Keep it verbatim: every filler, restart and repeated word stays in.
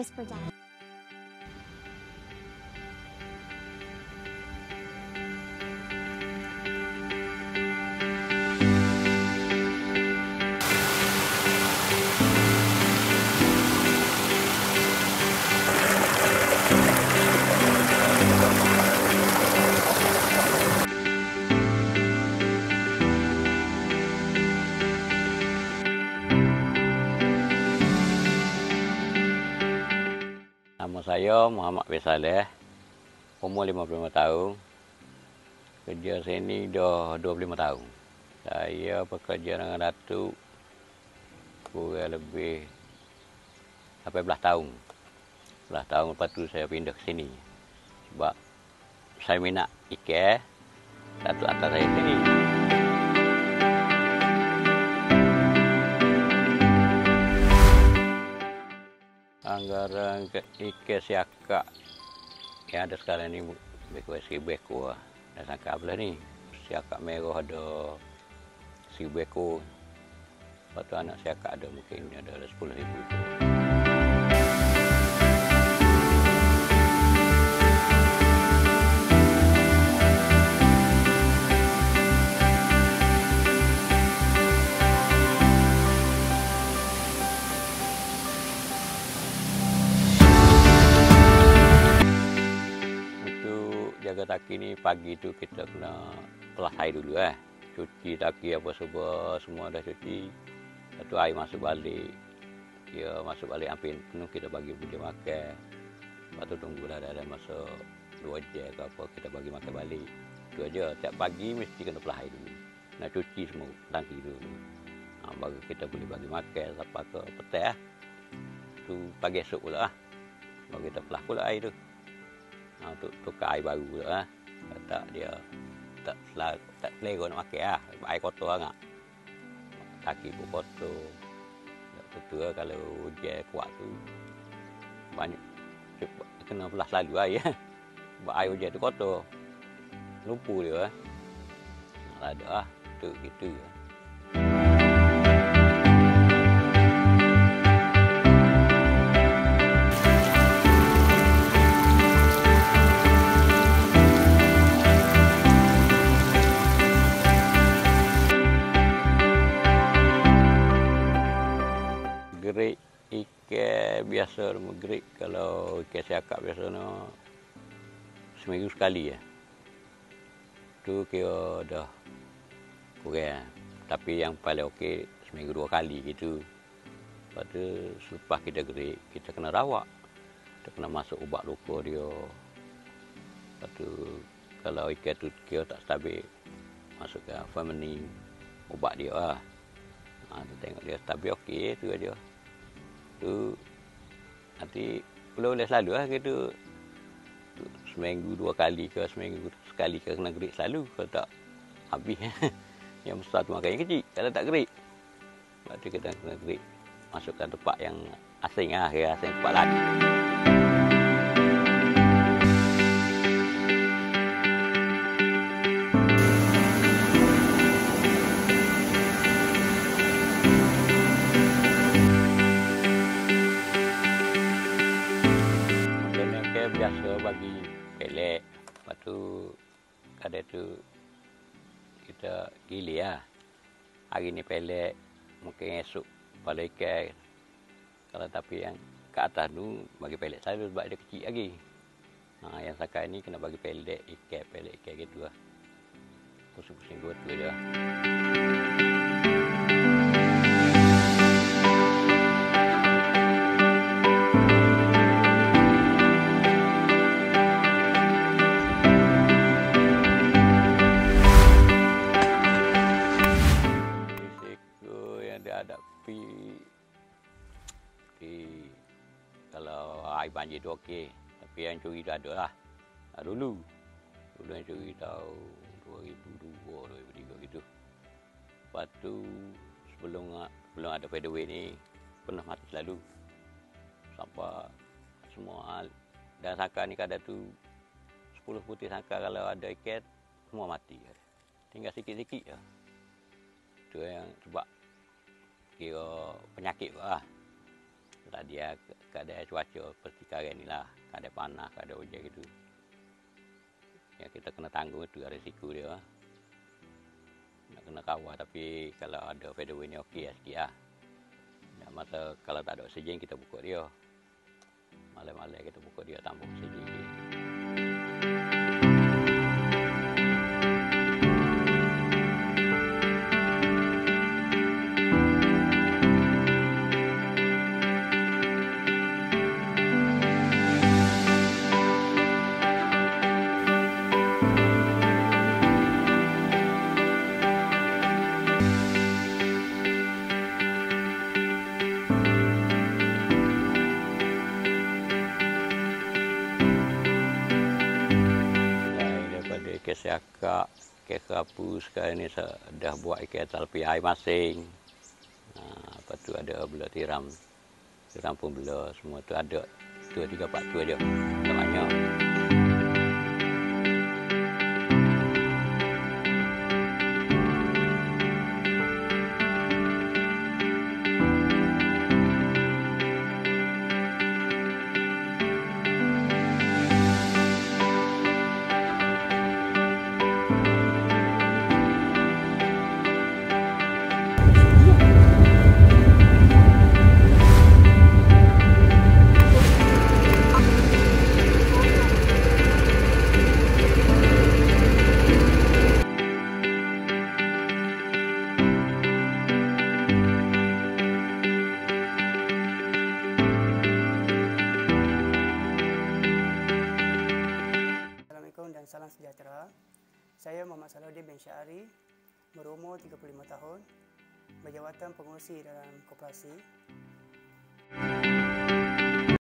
terus berjalan. Nama saya Muhammad Bisaleh, umur lima puluh lima tahun. Kerja sini dah dua puluh lima tahun. Saya bekerja dengan Datuk kurang lebih lapan belas tahun. lapan belas tahun lepas tu saya pindah ke sini. Sebab saya minat ikan, Datuk hantar saya sini. Anggaran ke ikan siakak yang ada sekarang ni beko seribu ekor lah. Dah sangka belah ni. Siakak merah ada seribu ekor. Lepas tu anak siakak ada mungkin ada sepuluh ribu ekor. Jaga taki ni pagi tu kita kena pelasai dulu eh. Cuci taki apa semua, semua dah cuci. Lepas tu air masuk balik. Dia masuk balik hampir penuh kita bagi dia makan. Lepas tu tunggulah dah ada masa dua jam ke apa kita bagi makan balik. Itu aja. Tiap pagi mesti kena pelasai dulu. Nak cuci semua tangki dulu. Ha, baru kita boleh bagi makan sampai ke petang lah. Tu pagi esok pula lah. Baru kita pelah pula air tu. Ha, untuk tukar air baru pula lah. Tak dia tak selera, tak selera nak makan lah. Air kotor sangat. Kaki pun kotor. Tak betul lah kalau hujan kuat tu. Banyak. Kena belah selalu air. Sebab air hujan tu kotor. Lumpur dia. Tak ada lah. Tu gitu lah. Gerik ikan biasa, gerik kalau ikan siakak biasa no seminggu sekali ya. Tu kira dah kurang. Tapi yang paling okey seminggu dua kali gitu. Lepas tu selepas kita gerik, kita kena rawat. Kita kena masuk ubat luka dia. Lepas tu kalau ikan tu kira tak stabil, masukkan formalin, ubat dia lah. Ha, kita tengok dia stabil okey, tu aja. Tu nanti boleh-boleh selalu lah gitu. Tu, seminggu dua kali ke seminggu sekali ke kena gerik selalu. Kalau tak habis yang besar tu makan yang kecil. Kalau tak gerik, sebab tu kita kena gerik masukkan tempat yang asing lah, kira asing tempat lain. Biasa bagi pelek, lepas tu kadang tu kita gilir lah. Hari ni pelek, mungkin esok kepala ikan. Kalau tapi yang ke atas tu bagi pelek selalu sebab dia kecil lagi. Ha, yang sekarang ni kena bagi pelek ikan, pelek ikan gitu lah. Pusing-pusing dua tu je. Hadapi okay. Kalau air banjir tu okey, tapi yang curi tu ada lah. Nah, dulu dulu yang curi tahun dua ribu dua, dua ribu tiga gitu. Lepas tu sebelum sebelum ada featherweight ni pernah mati selalu. Sampai semua dan sangkar ni kadang tu sepuluh putih sangkar kalau ada ikan semua mati. Tinggal sikit-sikit je. Tu yang sebab kira penyakit lah. Tak dia keadaan cuaca seperti sekarang ni lah, keadaan panas, keadaan hujan gitu. Ya kita kena tanggung itu risiko dia. Nak kena kawal, tapi kalau ada featherweight ni okey lah sikit lah. Ya, masa kalau tak ada oksigen kita buka dia. Malam-malam kita buka dia tambah oksigen. Kes akak, kes rapu sekarang ni dah buat ikan talpi air masing. Ha, lepas tu ada belah tiram. Tiram pun belah semua tu ada dua tiga empat tu aja. Tak banyak. Dan salam sejahtera. Saya Muhammad Salahuddin bin Syahari, berumur tiga puluh lima tahun, berjawatan pengurusi dalam koperasi.